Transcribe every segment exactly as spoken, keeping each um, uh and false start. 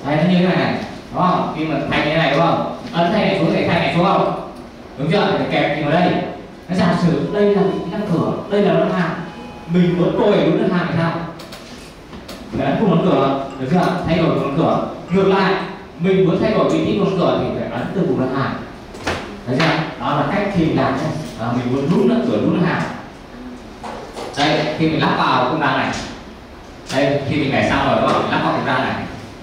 Đây nó như thế này này, đúng không? Khi mà thay như thế này đúng không? Ấn thay này xuống thì thay này xuống không? Đúng chưa? Phải kẹp gì vào đây. Nó giả sử đây là vị trí ngăn cửa, đây là ngân hàng, mình muốn tôi đúng ngân hàng thì sao? Phải ấn cùng ngón cửa, được chưa? Thay đổi ngón cửa. Ngược lại, mình muốn thay đổi vị trí ngón cửa thì phải ấn từ cùng ngân hàng. Đấy chưa? Đó là cách khi mình làm nhé. À, mình muốn đúng ngân cửa đúng ngân hàng. Đây, khi mình lắp vào không gian này. Đây, khi mình bẻ xong rồi đúng không? Mình lắp vào không gian này.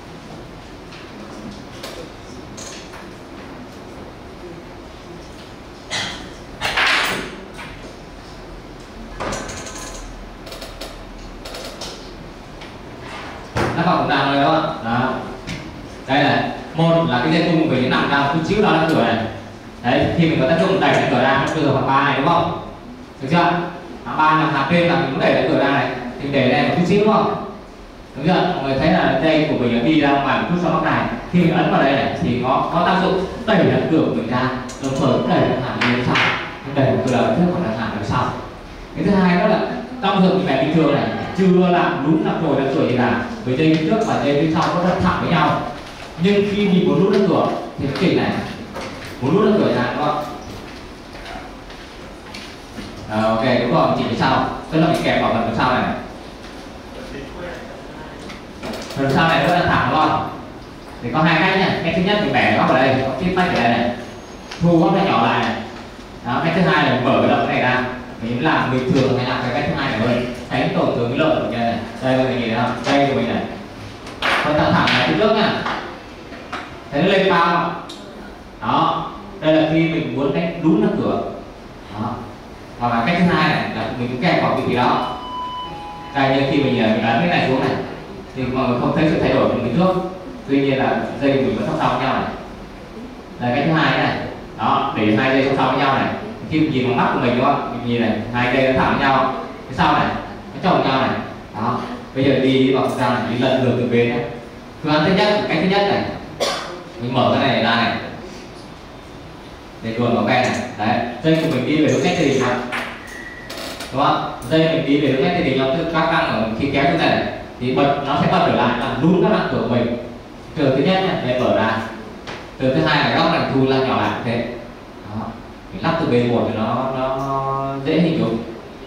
Lắp vào không gian rồi đúng không? Đó. Đây này, một là cái dây cung về những nằm ra chút xíu đó là cửa này. Đấy, khi mình có tác dụng đẩy cái cửa ra, nó đưa vào ba này đúng không? Được chưa? Hạng ba là hạng trên là mình muốn đẩy cái cửa ra này, thì mình để đây một chút xíu đúng không? Đúng chưa? Mọi người thấy là dây của mình đi ra ngoài một chút sau này, khi mình ấn vào đây này thì có có tác dụng đẩy cái cửa của mình ra, đồng thời cũng đẩy cái hàng lên sau, đẩy cái cửa ở trước còn là hàng ở sau. Cái thứ hai đó là trong trường hợp bình thường này chưa làm đúng làm rồi là cửa gì cả, với dây phía trước và dây phía sau nó rất thẳng với nhau. Nhưng khi mình muốn rút cái cửa thì cái kiểu này muốn rút cái cửa ra đúng không? À, ok đúng rồi, chỉ phía sau, tức là mình kẹp vào phần phía sau này. Phần sau này rất là thẳng đúng không? Thì có hai cách nha. Cách thứ nhất mình bẻ góc vào đây, có tiếp vách ở đây này, thu góc nó nhỏ lại này. Đó, cách thứ hai là mở cái động cái này ra. Mình làm bình thường hay làm cái cách thứ hai này thôi, tránh tổn thương cái lợi của mình này. Đây mình nhìn thấy không? Đây của mình này, phần thẳng thẳng này phía trước nha, thấy nó lên cao không? Đó, đây là khi mình muốn đánh đúng nó cửa. Đó. Hoặc là cách thứ hai này là mình cũng kẹp vào vị trí đó. Đây như khi mình mình ấn cái này xuống này thì mọi người không thấy sự thay đổi của mình trước, tuy nhiên là dây mình vẫn song song với nhau này. Đây cách thứ hai này, đó để hai dây song song với nhau này. Khi mình nhìn vào mắt của mình đúng không? Mình nhìn này, hai dây nó thẳng với nhau, cái sau này nó chồng nhau này. Đó, bây giờ đi vào ra này, đi lần lượt từ bên nhé. Phương án thứ nhất, cách thứ nhất này, mình mở cái này ra này, để luồn vào ven này. Đấy, dây của mình đi về hướng cách thì định đúng không? Dây mình đi về hướng cách thì định nó các răng ở khi kéo như này thì bật nó sẽ bật trở lại làm đúng các răng của mình. Trường thứ nhất này, đây mở ra. Trường thứ hai là góc này thu ra nhỏ lại thế. Đó, mình lắp từ bên một thì nó nó dễ hình dung.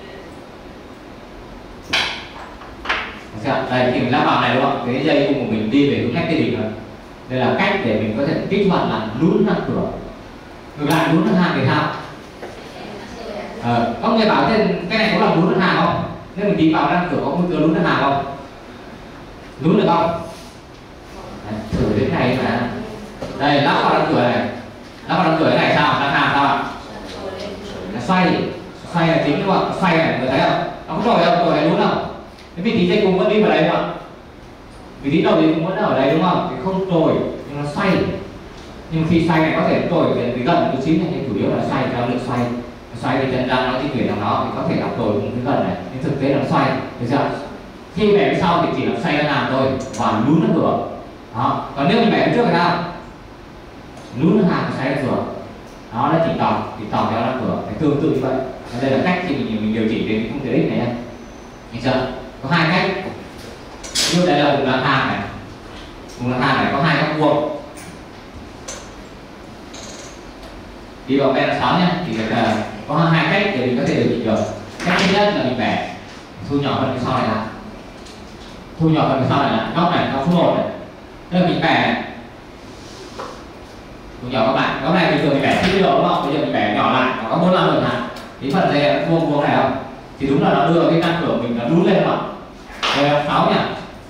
Đây khi mình lắp vào này đúng không? Cái dây cung của mình đi về hướng cách thì định rồi. Đây là cách để mình có thể kích hoạt làm lún răng cửa. Ngược lại lún răng hàng thì sao? Ờ, có người bảo trên cái này có làm lún răng hàng không? Nếu mình đi vào răng cửa có nguy cơ lún răng hàng không? Lún được không? Đấy, thử đến này mà. Đây lắp vào răng cửa này, lắp vào răng cửa này sao? Răng hàng sao ạ? Nó xoay, xoay là chính đúng không? Xoay này người thấy không? Nó có trồi không? Trồi này lún không? Cái vị trí dây cung vẫn đi vào đây không ạ? Vị trí đầu dây cung vẫn ở đây đúng không? Thì không trồi nhưng nó xoay. Nhưng khi xoay này có thể trồi về gần một chút xíu này, nhưng chủ yếu là xoay theo lực xoay. Xoay thì chân răng nó di chuyển trong nó thì có thể làm trồi cùng cái gần này, nhưng thực tế là nó xoay, được chưa? Khi bẻ phía sau thì chỉ là xoay ra làm thôi và lún nó cửa. Đó, còn nếu mình bẻ phía trước thì sao? Lún nó hàng xoay ra cửa. Đó là chỉ tòng, chỉ tòng theo ra cửa, phải tương tự như vậy. Đây là cách thì mình mình điều chỉnh đến khung tiện ích này nha. Được chưa? Có hai cách. Như đây là vùng răng hàng này, vùng răng hàng này có hai góc vuông. Đi vào bên là sáu nhé, thì là có hai cách để mình có thể điều chỉnh được. Cách thứ nhất là mình bẻ thu nhỏ phần phía sau này lại, thu nhỏ phần phía sau này lại, góc này góc số một này, tức là mình bẻ thu nhỏ các bạn. Góc này bình thường mình bẻ chín mươi độ đúng không? Bây giờ mình bẻ nhỏ lại, nó có bốn mươi lăm độ hả? Cái phần dây vuông vuông này không? Thì đúng là nó đưa cái ngăn cửa mình nó đún lên không ạ? Đây là sáu nhỉ?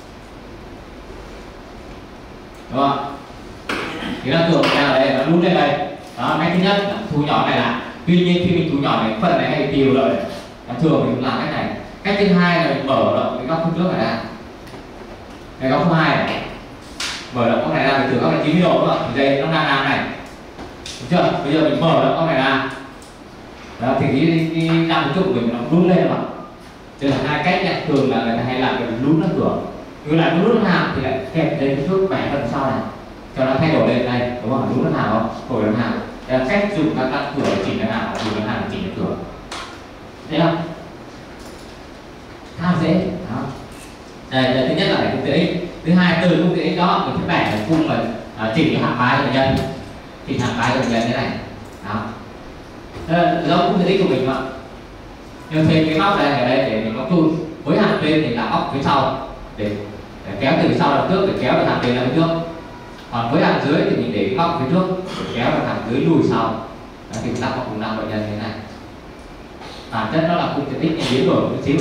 Đúng không? Cái ngăn cửa mình đang ở đây nó đún lên đây. Đó, cách thứ nhất là thu nhỏ này lại. Tuy nhiên khi mình thu nhỏ này, phần này hay bị tiều rồi, thường mình làm cách này. Cách thứ hai là mình mở rộng cái góc phía trước này ra, cái góc thứ hai này, mở rộng góc này ra, từ góc này chín mươi độ đúng không? Thì đây nó đang làm này, được chưa? Bây giờ mình mở rộng góc này ra, đó, thì cái, cái răng phía trước của mình nó lún lên mà. Đây là hai cách nha. Thường là người ta hay làm cái lún nó cửa, ngược lại lún nó hàng thì lại kẹp lên phía trước bẻ phần sau này cho nó thay đổi lên đây, đúng không? Lún nó hàng không? Đổi nó hàng. Đây là cách dùng các răng cửa để chỉnh nó hàng, dùng nó hàng để chỉnh nó cửa. Thấy không? Khá dễ. Đó. Đây, đây thứ nhất là cung tiền x, thứ hai từ cung tiền x đó mình sẽ bẻ cái cung mà uh, chỉnh cái hàm bài của bệnh nhân, chỉnh hàm bài của bệnh nhân thế này. Đó. Đây, do cung tiền x của mình mà nhưng thêm cái móc đây ở đây để mình móc chui với hàm trên thì là móc phía sau để, để kéo từ phía sau ra trước để kéo được hàm trên ra phía trước, còn với hàm dưới thì mình để cái móc phía trước để kéo được hàm dưới lùi sau. Đó, thì chúng ta móc cùng năm bệnh nhân thế này. Bản chất nó là cung tiền x biến đổi một chút xíu.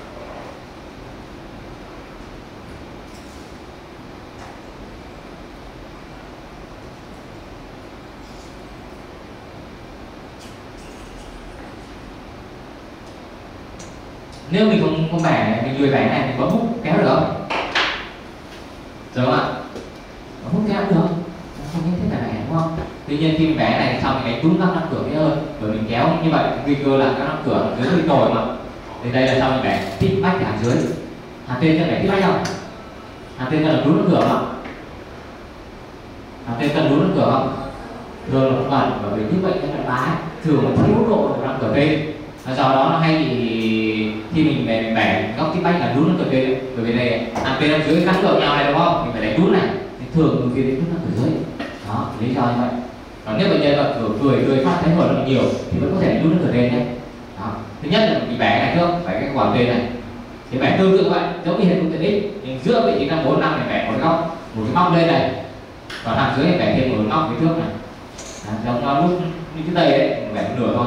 Nếu mình không không bẻ mình lùi bẻ này mình bấm hút kéo được không? Được không ạ? Bấm hút kéo được không nhất thiết là này đúng không? Tuy nhiên khi mình bẻ này xong mình đánh đúng các nắp cửa kia hơn, bởi mình kéo như vậy nguy cơ là các nắp cửa dưới bị nổi mà. Thì đây là sau mình bẻ tít bách ở dưới. Hàm trên cần bẻ tít bách không? Hàm trên cần là đúng nắp cửa không? Hàm trên cần đúng nắp cửa không? Thường là không cần, bởi vì như vậy cái là bá thường là thiếu độ của nắp cửa trên. Do đó nó hay bị khi mình bẻ, bẻ góc tít bách là đúng nắp cửa trên, bởi vì đây hàm trên ở dưới cắt cửa nhau này đúng không? Mình phải đánh đúng này. Thì thường đôi khi đánh đúng nắp cửa dưới. Đó, lý do như vậy. Còn nếu bệnh nhân mà cười cười cười phát thấy hồi nó nhiều thì vẫn có thể đúng nắp cửa trên nhé. Đó. Thứ nhất là mình bẻ này trước, bẻ cái quả trên này. Thì bẻ tương tự vậy, giống như hệ cung tiền x, nhưng giữa vị trí năm bốn năm này bẻ một góc, một cái móc lên này, còn hàm dưới này bẻ thêm một cái móc phía trước này. Đó, giống nó lúc như cái đây đấy, bẻ một nửa thôi.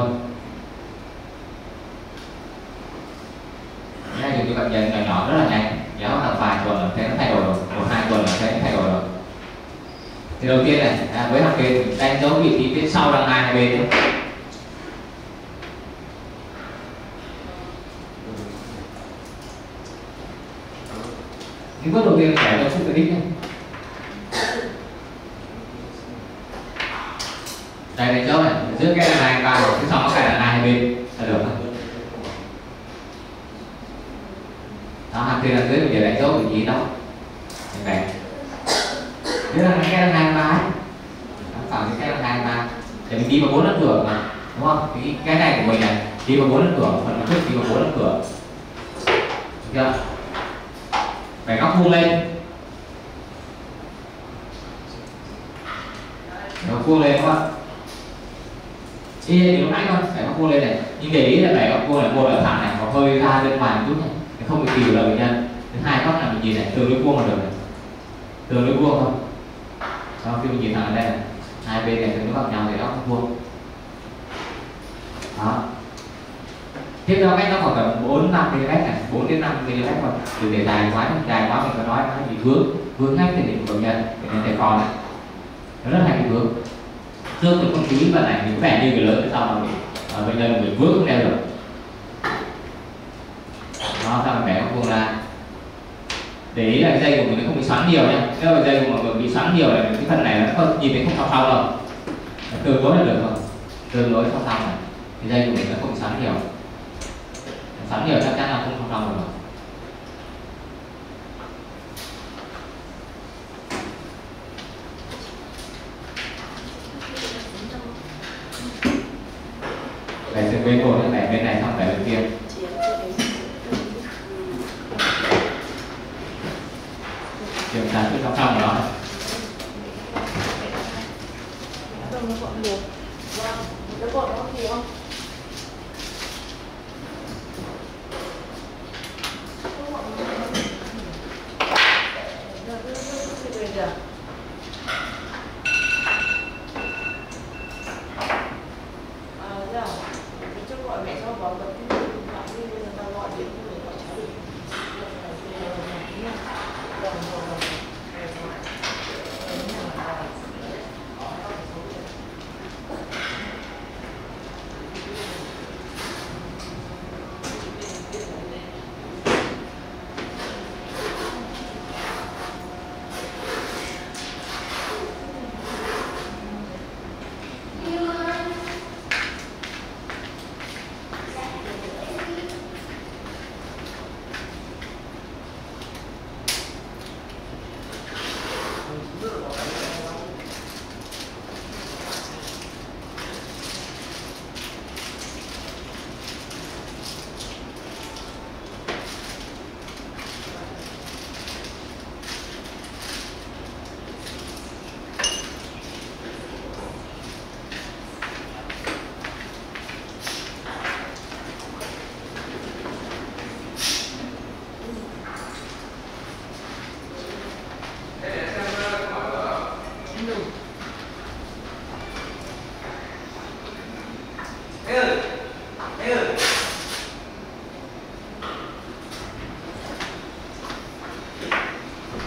Đây thì cái bệnh nhân nhỏ nhỏ rất là nhanh, kéo hàng vài tuần là thấy nó thay đổi rồi, một hai tuần là thấy nó thay đổi rồi. Thì đầu tiên này, à, với hàm trên mình đánh dấu vị trí phía sau răng hai hai bên nhé. Cái bước đầu tiên phải cho cung tiền x nhé. Đây đánh dấu này, giữa cái răng hai ba phía sau có cái răng hai hai bên là được không? Đó, hàm trên là dưới mình để đánh dấu vị trí đó. Như vậy. Đây là cái răng hai ba ấy. Khoảng cái răng hai ba. Để mình đi vào bốn nắp cửa mà, đúng không? Cái cái này của mình này, đi vào bốn nắp cửa, phần trước đi vào bốn nắp cửa. Được chưa? Phải góc vuông lên. Góc vuông lên đúng không? Y như lúc nãy thôi, phải góc vuông lên này. Nhưng để ý là phải góc vuông là một ở thẳng này, có hơi ra bên ngoài một chút này. Không bị kìm là bệnh nhân. Thứ hai góc là mình nhìn này, tương đối vuông là được này, tương đối vuông thôi. Sau khi mình nhìn thẳng ở đây này, hai bên này tương đối gặp nhau thì góc vuông. Đó. Tiếp theo cách nó khoảng tầm bốn năm mi li mét này, bốn đến năm mi li mét thôi. Đừng để dài quá, dài quá mình có nói nó bị vướng, vướng ngay từ đỉnh của bệnh nhân, bệnh nhân thấy con này, nó rất hay bị vướng. Trước mình không chú ý vào này, mình có vẻ như người lớn sau mà bị bệnh nhân bị vướng không đeo được. Đó, sao mình bẻ góc vuông ra. Để ý là cái dây của mình nó không bị xoắn nhiều nhé. Nếu mà dây của mọi người bị xoắn nhiều này, cái phần này nó không nhìn thấy không song song đâu. Tương đối là được rồi, tương đối song song này. Cái dây của mình nó không bị xoắn nhiều. Xoắn nhiều chắc chắn là không song song được rồi. Bẻ từ bên cổ đến bẻ bên này xong bẻ bên kia. Kiểm tra cứ song song đó.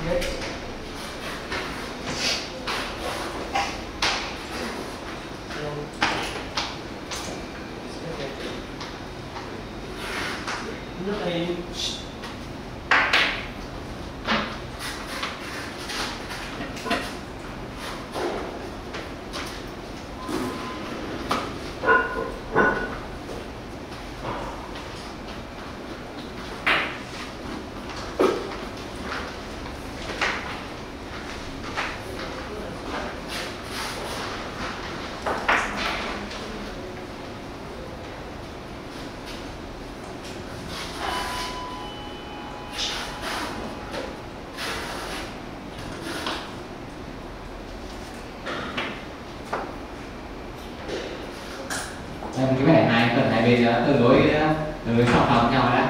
nước đây đây cái vẻ này phần hai bên nó tương đối tương đối song song nhau đã.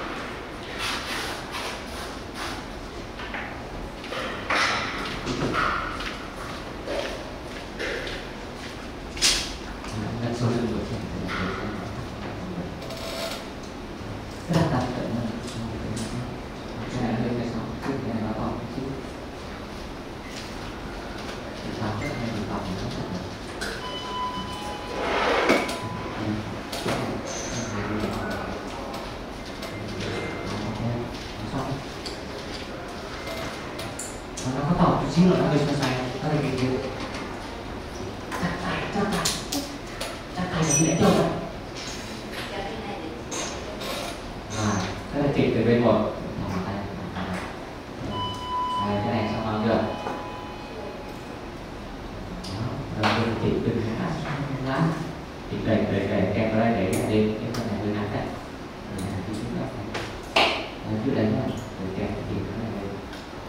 Nó có tỏ chút xíu nữa nó hơi xoay xoay, nó hơi kiểu kiểu chắc tay, chắc tay chắc tay là dễ trông rồi. Rồi, cái này chỉnh từ bên một thòng tay. Rồi, cái này xong bao chưa? Đó, rồi chỉnh từ cái lá chỉnh đẩy, đẩy, đẩy, kẹp vào đây để đi, cái phần này hơi ngắn đấy. Rồi, cứ đấy thôi, rồi kẹp chỉnh cái này đây.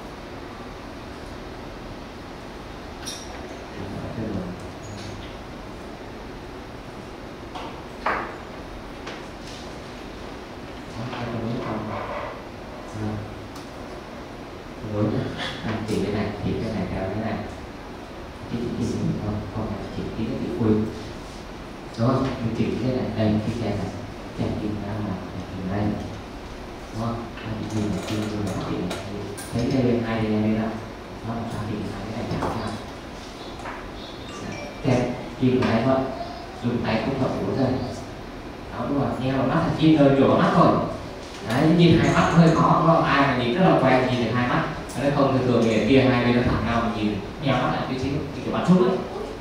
Rồi, chỉ cái này, chỉ cái này theo thế này, chỉ chỉ chỉ không không phải chỉ cái cái quy, đúng không? Mình chỉ cái này đây cái xe này, chạy kim ra ngoài, kim đây, đúng không? Mình chỉ là kim rồi nó chỉ thấy đây bên hai đây đây đó, nó làm sao thì hai cái này chạm nhau, kẹp kim này thôi, dùng tay cũng hợp đủ rồi, đó đúng rồi, nghe vào mắt là kim hơi vào mắt thôi. Đấy, nhìn hai mắt hơi khó, có ai mà nhìn rất là quen nhìn được hai mắt, nó không thường thường người kia hai bên nó thẳng nhau, nhìn nheo mắt lại tí xíu, kiểu bắn sút đấy.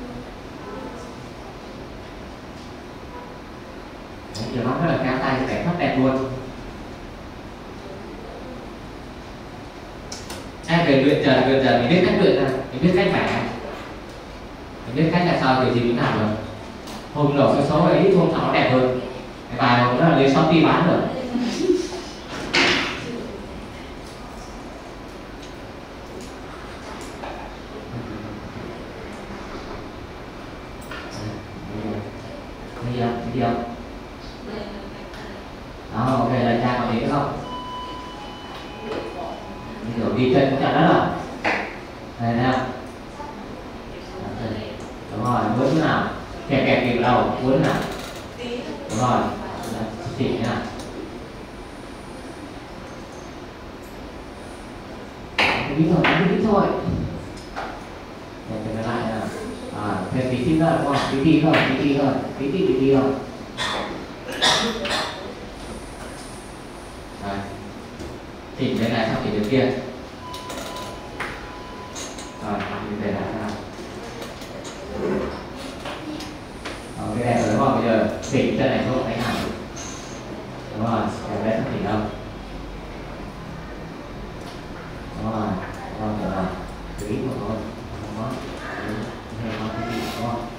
Đấy, giờ nó rất là kéo tay, vẽ rất đẹp luôn. Ai về luyện trần, luyện trần mình biết cách luyện ra, mình biết cách vẽ, mình biết cách là sao thì gì cũng làm được. Hôm đầu số số ấy, hôm sau nó đẹp hơn. Cái bài hôm đó là lên Shopee bán rồi. Thấy chưa? Thấy chưa? Đó, ok, là cha còn thấy nữa không? Kiểu đi chân cũng chả đất rồi. Đây, thấy không? Đúng rồi, muốn thế nào? Kẹp kẹp kịp đầu, muốn thế nào? Đúng rồi, chỉ thế nào? Biết rồi, biết thôi. Đây, cho nó lại nào. À, thêm tí tí nữa đúng không? Tí tí thôi, tí tí thôi, tí tí tí tí thôi. Rồi, chỉnh bên này xong chỉnh bên kia. Rồi, mình để lại ra. Rồi, cái này rồi đúng không? Bây giờ chỉnh chân này xuống đánh hẳn. Đúng rồi, cái đấy không chỉnh đâu. Đúng rồi, đúng rồi, rồi. Cứ ít một thôi. Đúng rồi. Hay nó cái gì đúng không?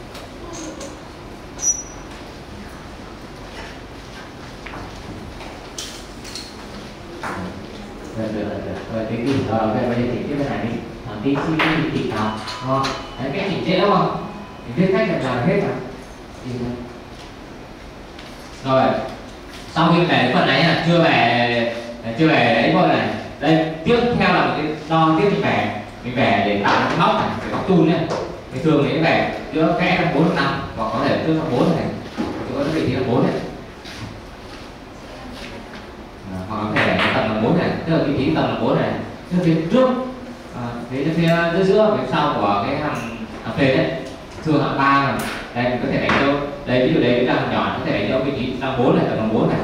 Được, được, được. Rồi, cái gì? Rồi, ok, bây giờ chỉnh tiếp cái này đi. Thằng tí xí cái gì chỉnh nào. Đúng không? Đấy, cái chỉnh dễ đúng không? Mình biết cách là làm hết rồi. Rồi, sau khi về phần này là chưa về chưa về đấy thôi này. Đây, tiếp theo là mình đo tiếp mình về mình về để tạo cái móc này, cái móc tool này. Thì thường thì cái về giữa kẽ là bốn năm hoặc có thể trước là bốn này, chỗ nó vị trí là bốn này, hoặc có thể là tầm là bốn này, tức là vị trí tầm là bốn này. Trước phía trước Thế cho phía giữa giữa phía sau của cái hàm hàm phền đấy, thường hàm ba này, đây mình có thể đánh dấu, đây ví dụ đây là hàm nhỏ, có thể đánh dấu vị trí hàm bốn này, tầng hàm bốn này,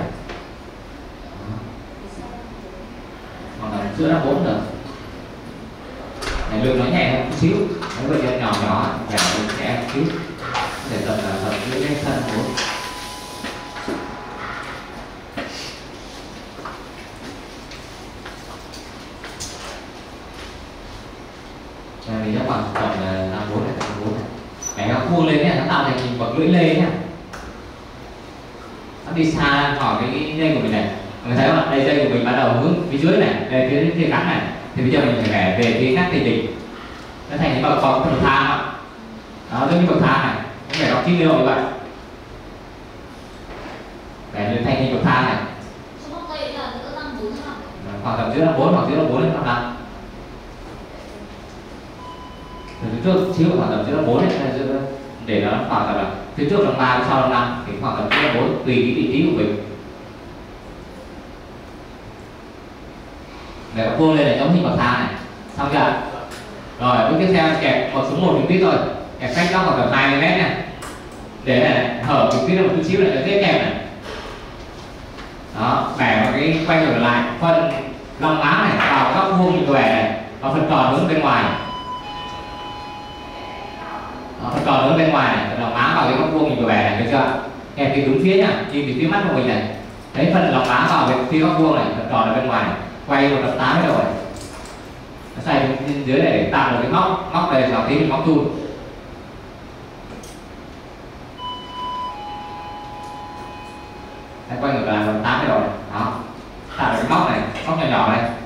hoặc là giữa hàm bốn được. Này lượng nó nhẹ hơn chút xíu, nếu bệnh nhân nhỏ nhỏ giảm nhẹ một chút, để tập là tập giữa cái thân bốn. Thì nó khoảng tầm năm bốn này, năm bốn này. Cái nó vuông lên nhá, nó tạo thành hình bậc lưỡi lê nhá. Nó đi xa khỏi cái dây của mình này. Người thấy không ạ? Đây dây của mình bắt đầu hướng phía dưới này, đây phía phía cắn này. Thì bây giờ mình phải bẻ về phía ngắt thì đỉnh. Nó thành cái bậc bậc bậc thang ạ. Đó, giống như bậc thang này. Nó phải có kim liệu như vậy. Bẻ lên thành hình bậc thang này. Khoảng tầm giữa là bốn, hoặc giữa là bốn đến năm. Từ phía trước chiếu khoảng tầm giữa bốn này, giữa để nó khoảng tầm là phía trước là ba, sau là năm, thì khoảng tầm giữa bốn tùy cái vị trí của mình. Để nó vuông lên là giống hình bậc thang này, xong chưa? Rồi bước tiếp theo kẹp một xuống một trực tiếp thôi, kẹp cách nó khoảng tầm hai mươi mét này, để này hở trực tiếp một chút xíu này cho tiếp kẹp này. Đó, bẻ vào cái quay ngược lại, phân lòng má này vào góc vuông như bẻ này, và phần tròn hướng bên ngoài. Đó, phần tròn hướng bên ngoài này, phần lòng má vào cái góc vuông như bẻ này, được chưa? Kẹp thì đúng phía nhá, nhìn từ phía mắt của mình này. Đấy, phần lòng má vào cái phía góc vuông này, phần tròn ở bên ngoài này. Quay một trăm tám mươi độ này. Nó xoay bên dưới này để tạo một cái móc, móc đây là tí mình móc chun. Đấy, quay ngược lại một trăm tám mươi độ này. Đó, tạo được cái móc này, móc nhỏ nhỏ này.